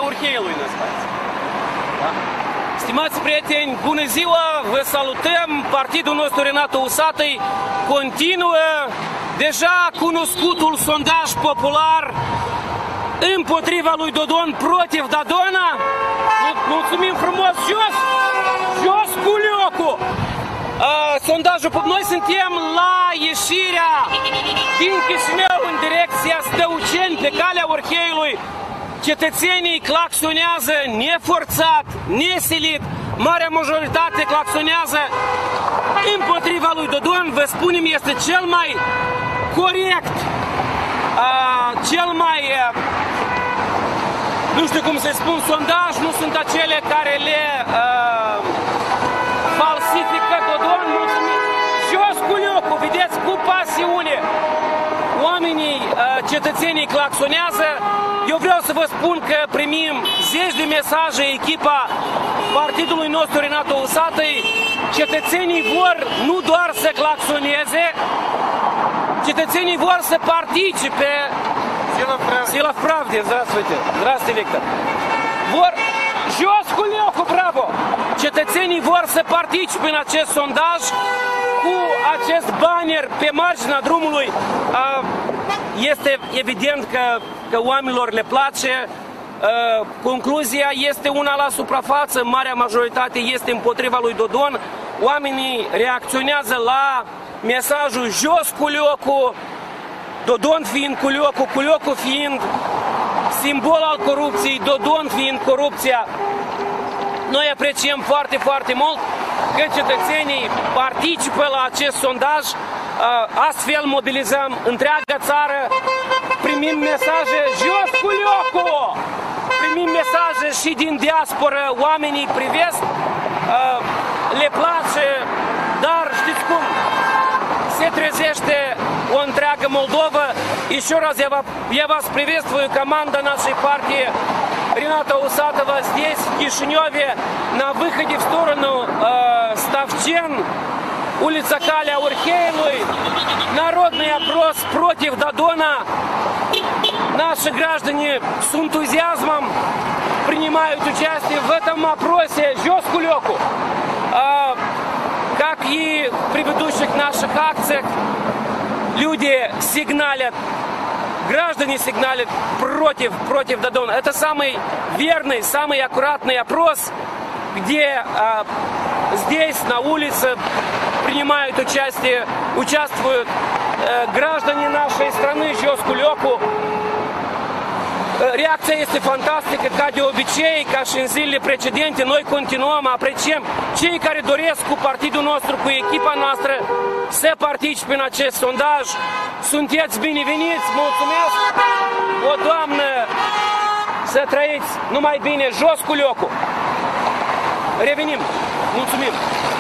Urheiului născați. Da? Stimați prieteni, bună ziua, vă salutăm! Partidul nostru Renato Usatăi continuă deja cunoscutul sondaj popular împotriva lui Dodon, protiv Dodona. Mulțumim frumos, jos! Jos cu locul! Sondajul, noi suntem la ieșirea din Chișinău în direcția Stăuceni, pe calea Orheiului. Cetățenii claxonează neforțat, nesilit, marea majoritate claxonează împotriva lui Dodon. Vă spunem, este cel mai corect, cel mai, nu știu cum să spun, sondaj, nu sunt acele care le falsifică Dodon. Mulțumim! Jos cu locul, vedeți, cu pasiune oamenii, cetățenii claxonează. Eu vreau să vă spun că primim zeci de mesaje, echipa partidului nostru Renato Usatăi. Cetățenii vor nu doar să claxoneze, cetățenii vor să participe. Sila Pravde, здравствуйте. Здравствуйте, Victor. Vor, jos cu locul, bravo! Cetățenii vor să participe în acest sondaj cu acest banner pe marginea drumului. Este evident că oamenilor le place. Concluzia este una la suprafață, marea majoritate este împotriva lui Dodon. Oamenii reacționează la mesajul jos cu locul, Dodon fiind cu locul fiind simbol al corupției, Dodon fiind corupția. Noi apreciem foarte, foarte mult că cetățenii participă la acest sondaj, astfel mobilizăm întreaga țară, primim mesaje jos cu locul, primim mesaje și din diasporă, oamenii privesc, le place, dar știți cum, se trezește o întreagă Moldova. Еще раз я вас приветствую, команда нашей партии Рената Усатова здесь, в Кишиневе, на выходе в сторону Ставчен, улица Каля Урхейлуй. Народный опрос против Додона. Наши граждане с энтузиазмом принимают участие в этом опросе. Жёс кулёку. Как и в предыдущих наших акциях, люди сигналят, граждане сигналят против Додона. Это самый верный, самый аккуратный опрос, где здесь, на улице, принимают участие, участвуют граждане нашей страны, jos cu locul. Reacția este fantastică, ca de obicei, ca și în zilele precedente. Noi continuăm, apreciem cei care doresc cu partidul nostru, cu echipa noastră, să participe în acest sondaj. Sunteți bineveniți, mulțumesc! O doamnă, să trăiți numai bine, jos cu locul! Revenim, mulțumim!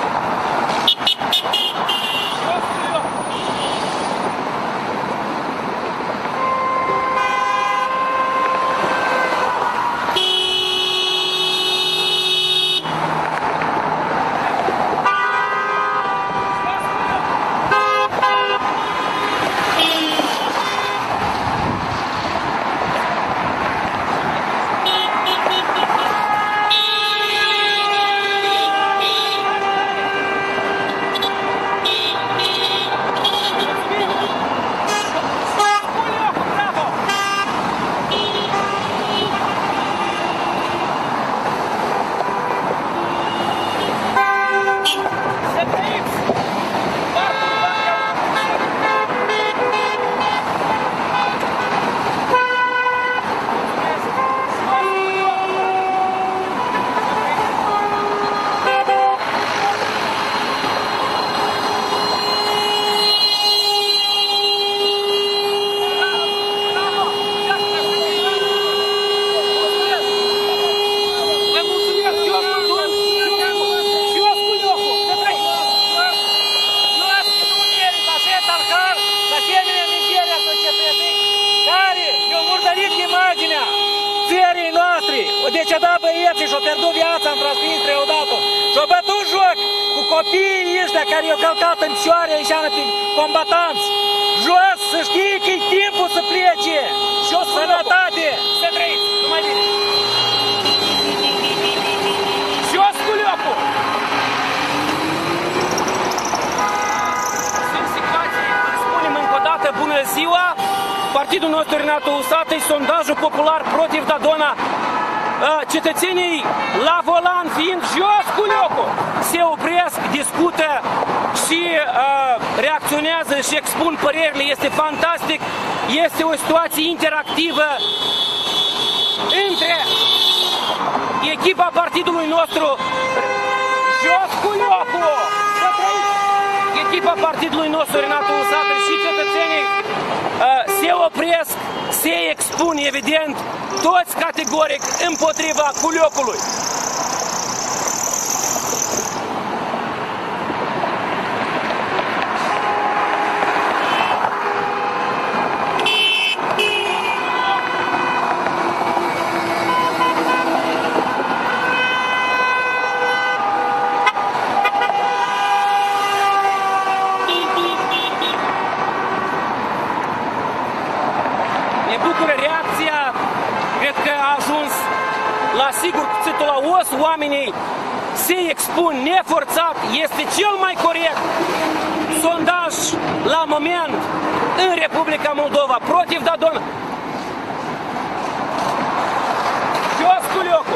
Deci a dat băieții și-au pierdut viața în Transnistria odată. Și-au bătut joc cu copiii ăștia care i-au călcat în picioare, înseamnă combatanți. Jos, să știi că e timpul să plece și o sănătate. Să trăiți, numai bine. partidul nostru Renato Usatăi, sondajul popular Protiv Dadona, cetățenii la volan fiind jos cu locul, se opresc, discută și reacționează și expun părerile. Este fantastic, este o situație interactivă între echipa partidului nostru, jos cu locul, echipa partidului nostru Renato Usatăi și cetățenii se opresc, se expun, evident, toți categoric împotriva culiocului. Ne bucură reacția, cred că a ajuns la sigur cuțitul la os, oamenii se expun neforțat, este cel mai corect sondaj la moment în Republica Moldova. Protiv Dadona. Jos cu locul.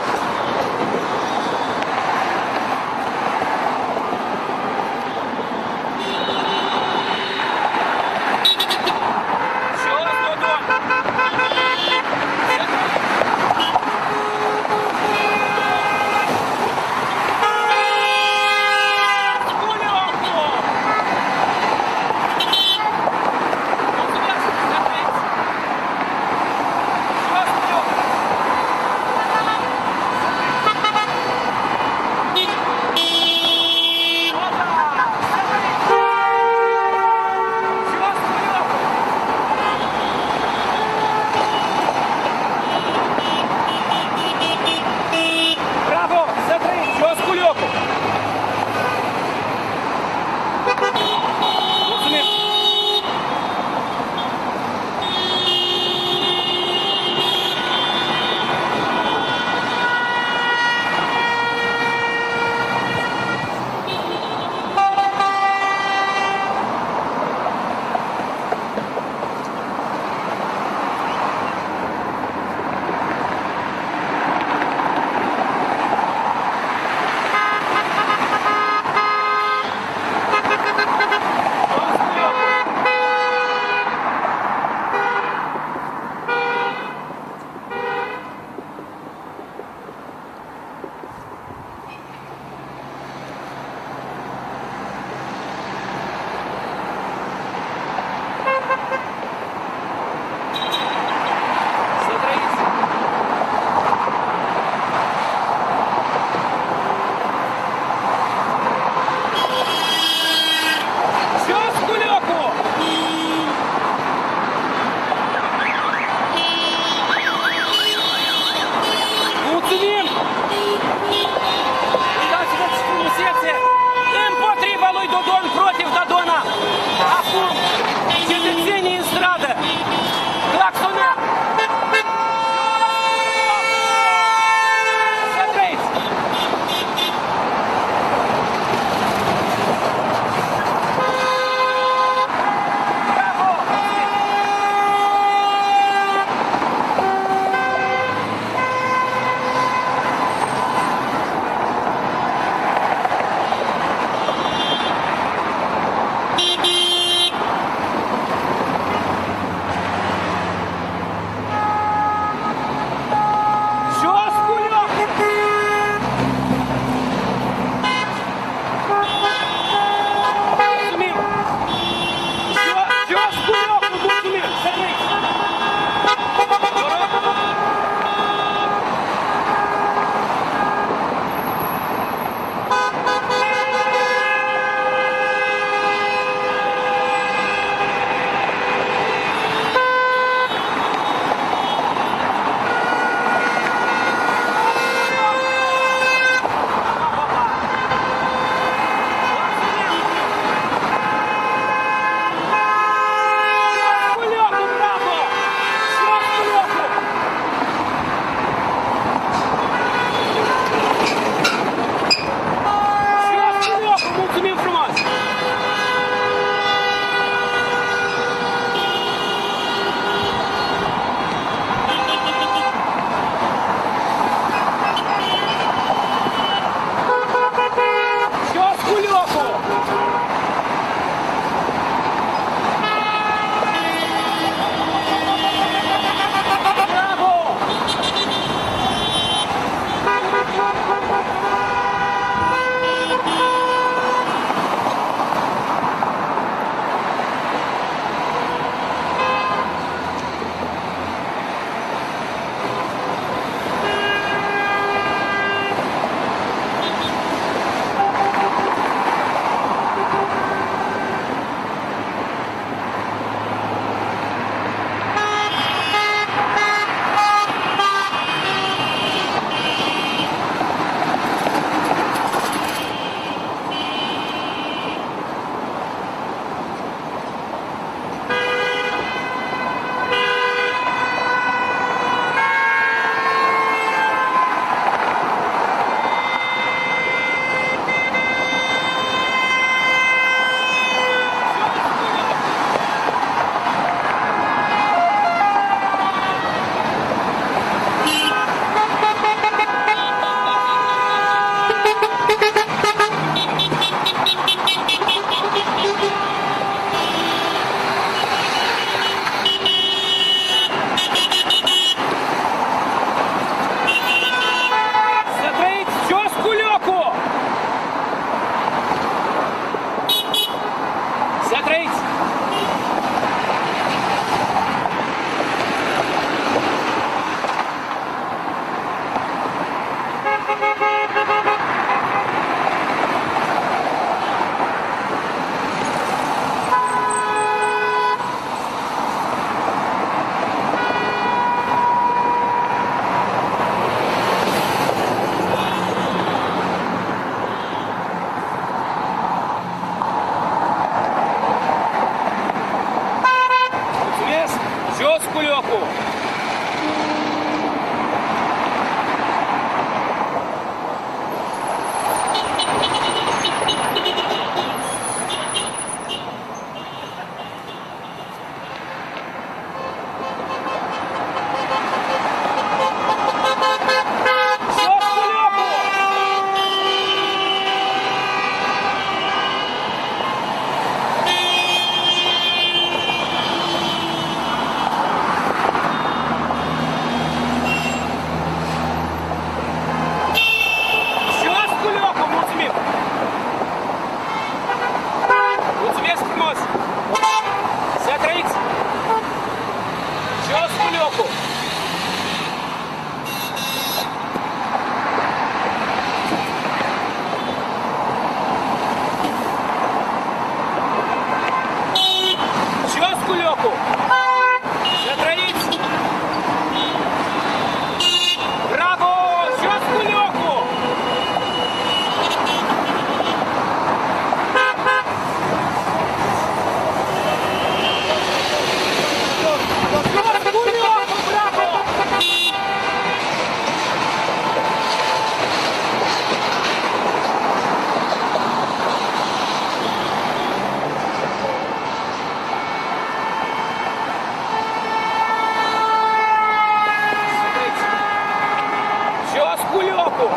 jos culiocul!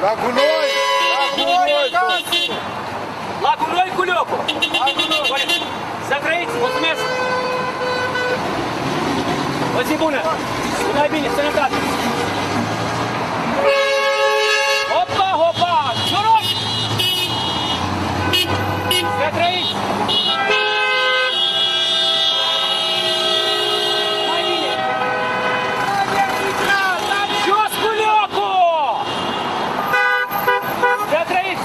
La gunoi! La gunoi! La gunoi cu Liocu! Să trăiți! Mulțumesc! O zi bună! Mai bine, sănătate! Hopa, hopa! Noroc! Să trăiți! Mai bine! Jos cu Liocu! Să trăiți!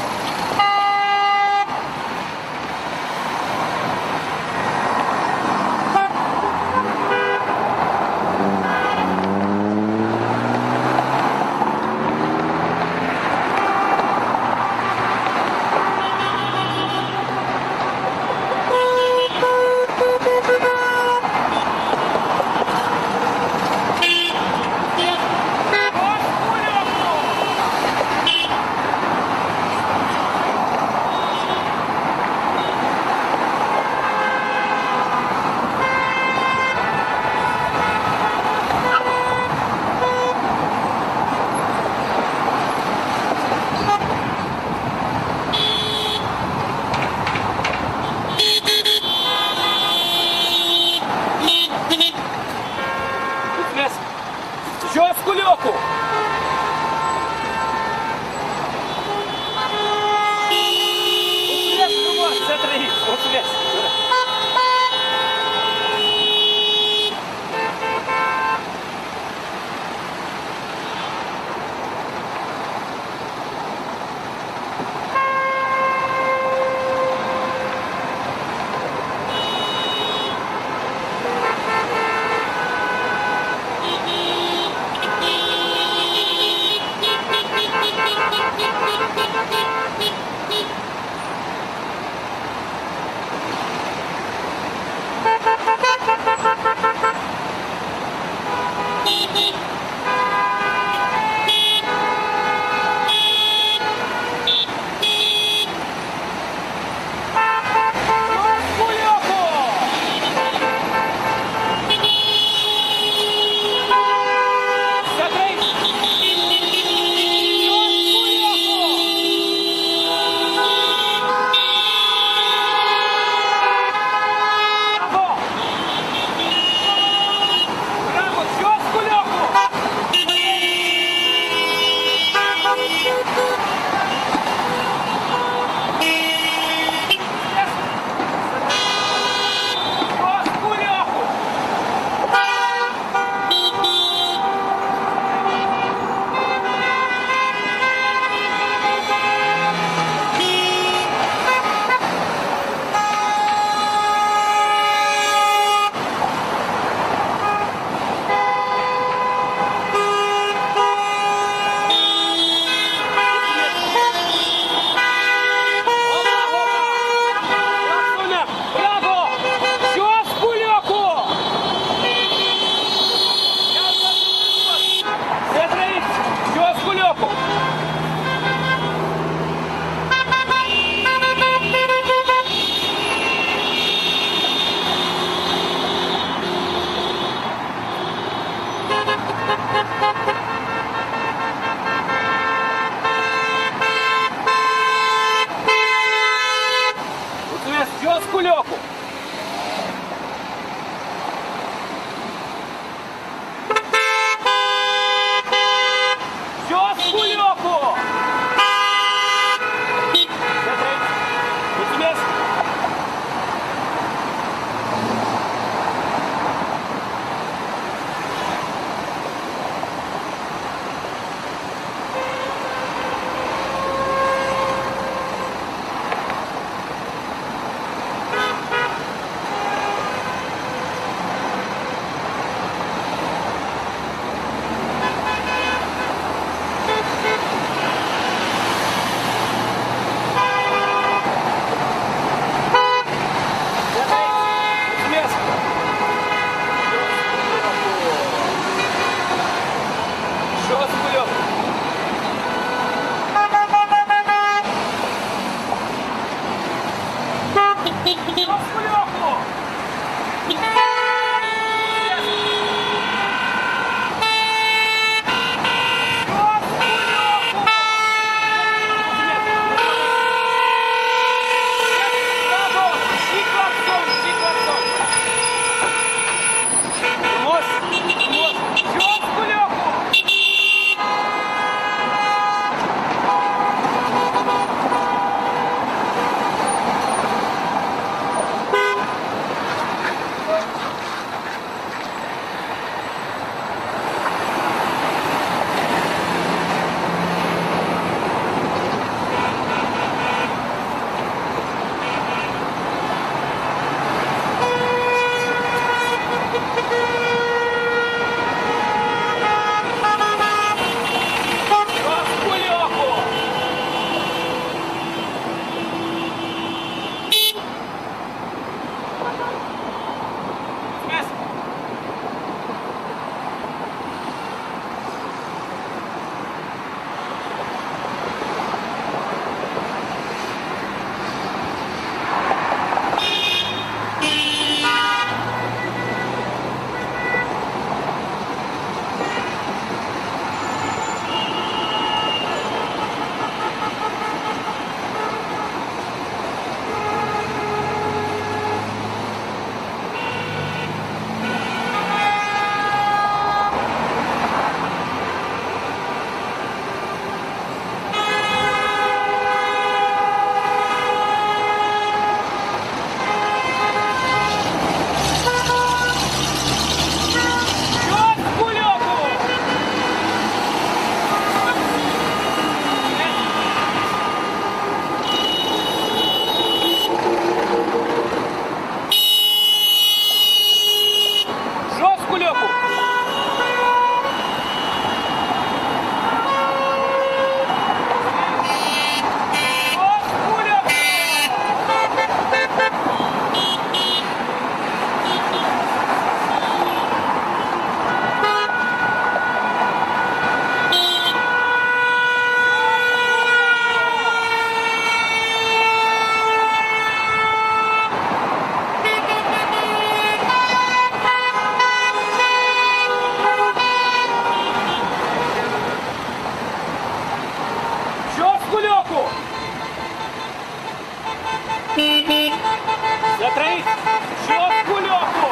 trăiți! Jos cu locul!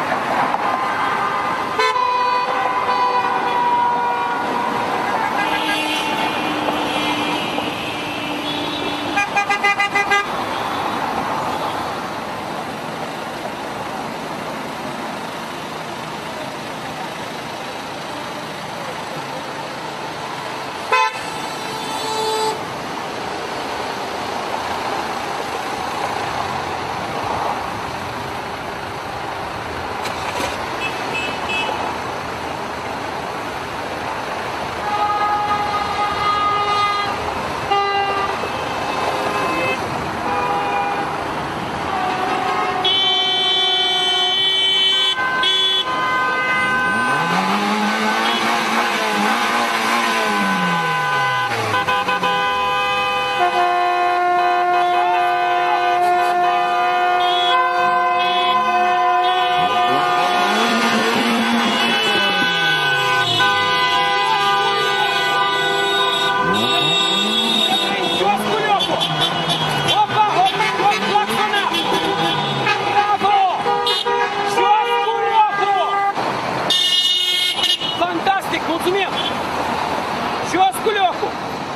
Mulțumim! Jos cu locul!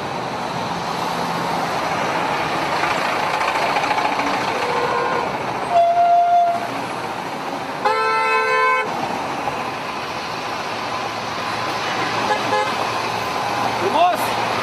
Frumos!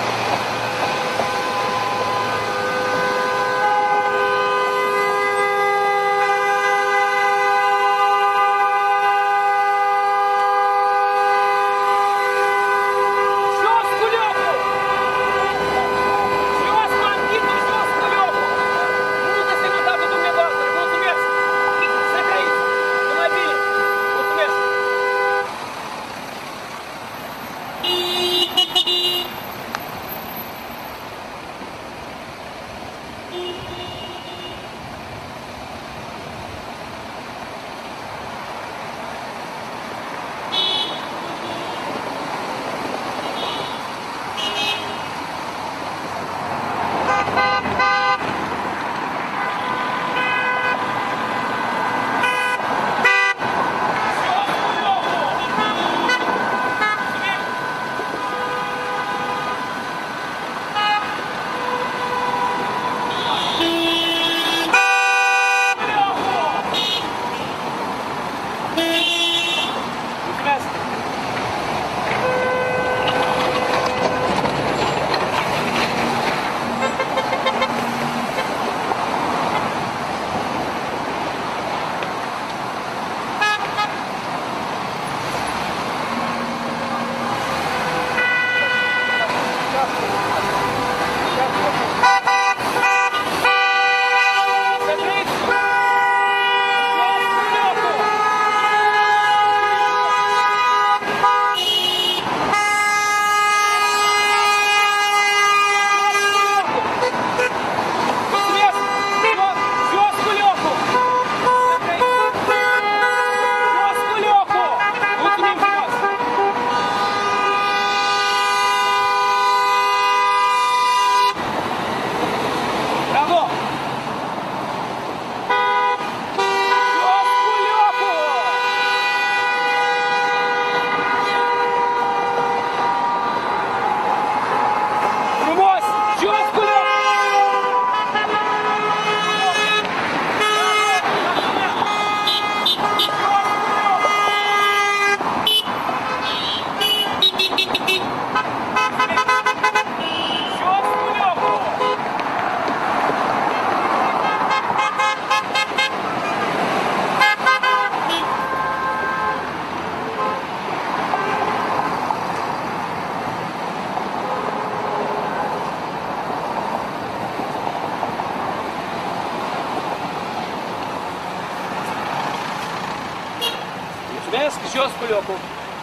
Mulțumesc, jos cu locul!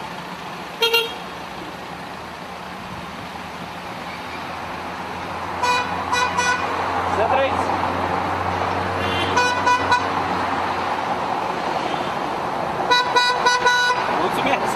Să trăiți! Mulțumesc!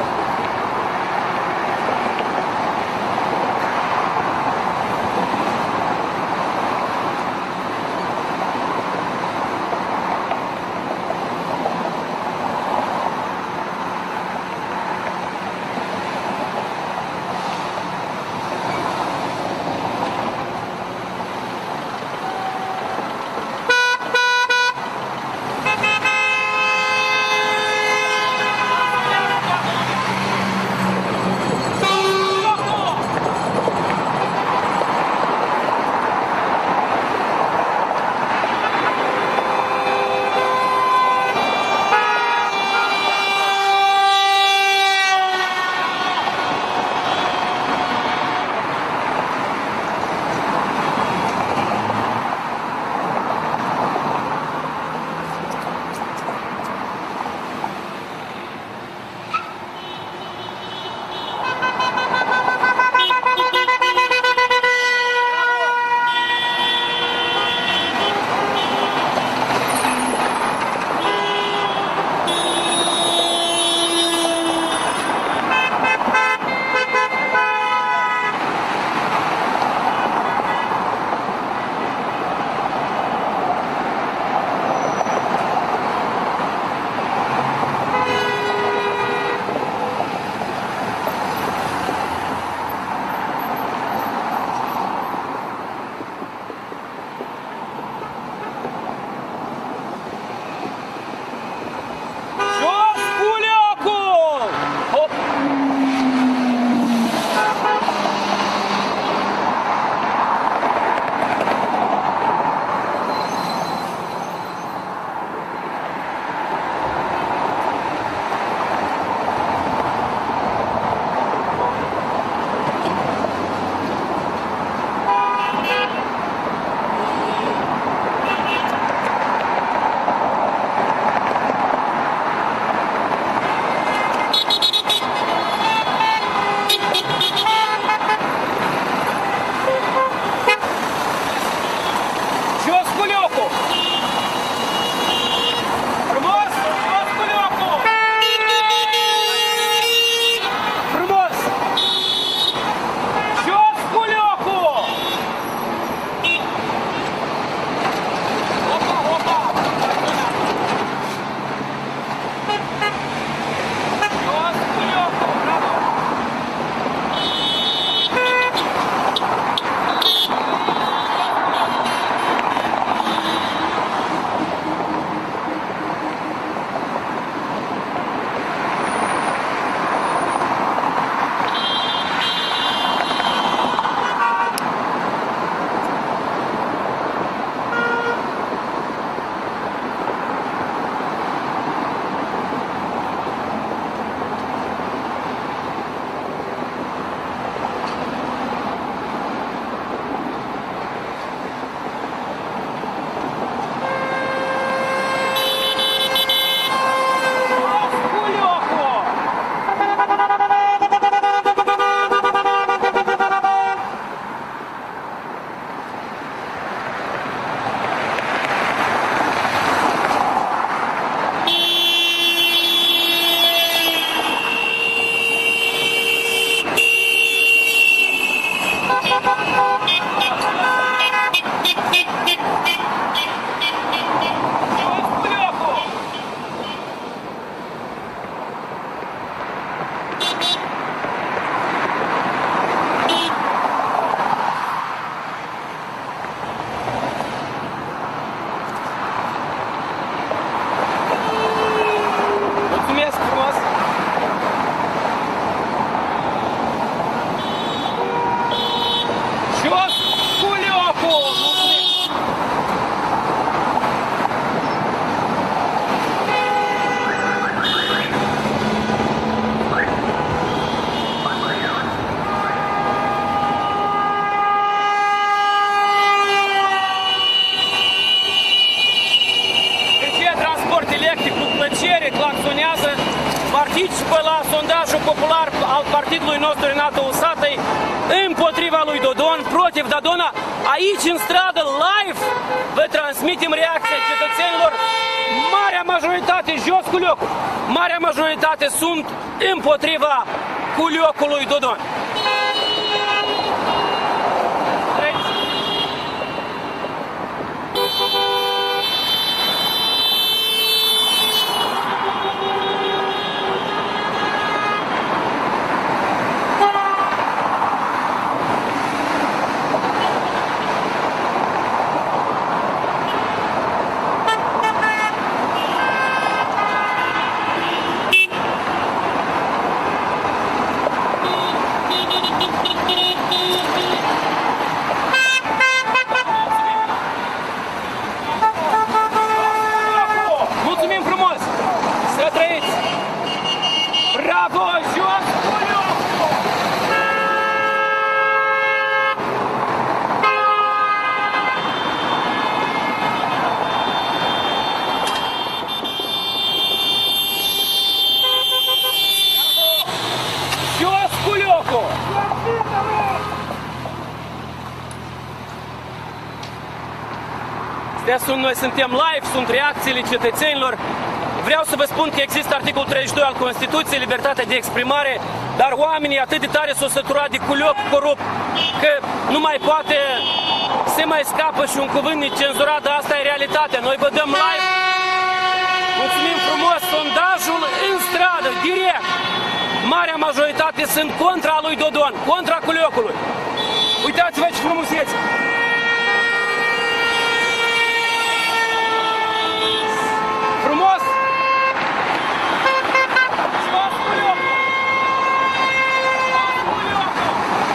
Jos Culiocul! Frumos! Jos Culiocul! Frumos! Jos Culiocul! Opa, opa! Jos Culiocul! Bravo! Claxonează, participă la sondajul popular al partidului nostru Renato Usatăi împotriva lui Dodon, protiv Dodona. Aici în stradă, live, vă transmitem reacția cetățenilor. Marea majoritate, jos Culiocul, marea majoritate sunt împotriva Culiocului Dodon. Noi suntem live, sunt reacțiile cetățenilor. Vreau să vă spun că există articolul 32 al Constituției, libertatea de exprimare, dar oamenii atât de tare s-au săturat de Culioc corupt că nu mai poate, se mai scapă și un cuvânt necenzurat, dar asta e realitatea. Noi vă dăm live. Mulțumim frumos, sondajul în stradă, direct. Marea majoritate sunt contra lui Dodon, contra Culiocului. Uitați-vă ce frumusețe! Frumos! Jos Culiocul! Jos Culiocul!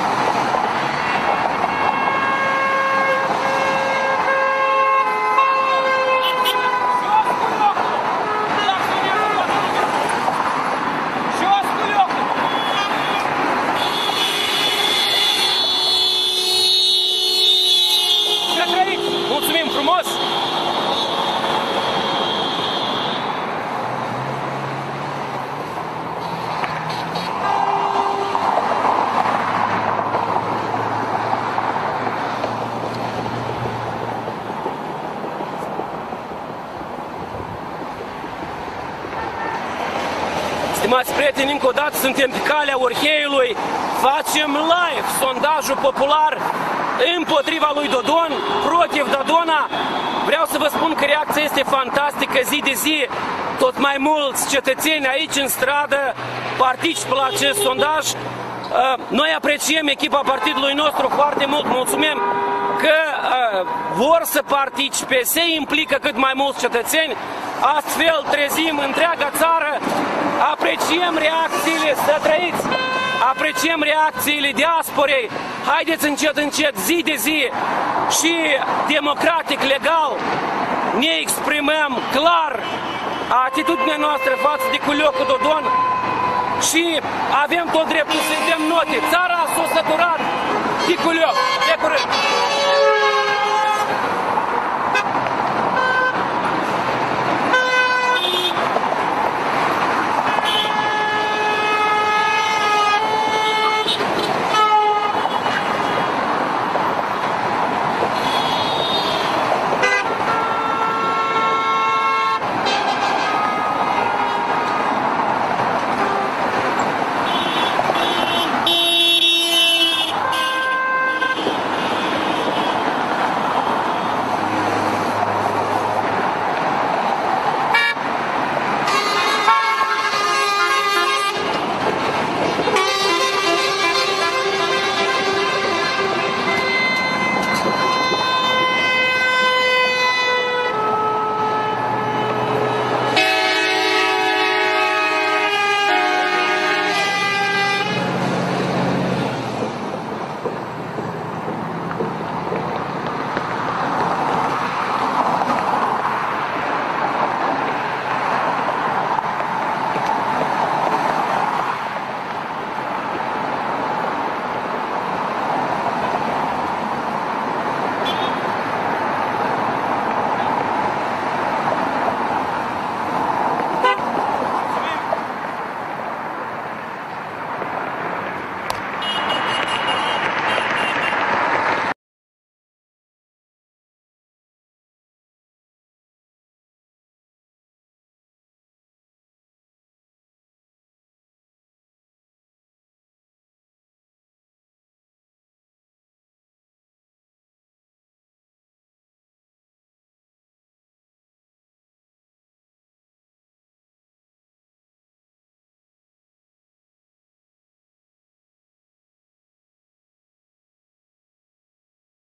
Jos Culiocul! Stimați prieteni, încă o dată suntem pe calea Orheiului, facem live sondajul popular împotriva lui Dodon, protiv Dodona. Vreau să vă spun că reacția este fantastică zi de zi. Tot mai mulți cetățeni aici în stradă participă la acest sondaj. Noi apreciem echipa partidului nostru foarte mult, mulțumim că vor să participe, se implică cât mai mulți cetățeni, astfel trezim întreaga țară, apreciem reacțiile, să trăiți, apreciem reacțiile diasporei, haideți încet, încet, zi de zi și democratic, legal, ne exprimăm clar atitudinea noastră față de Culiocu Dodon și avem tot dreptul să-i dăm note. Țara s-a săturat de Culioc. De curând!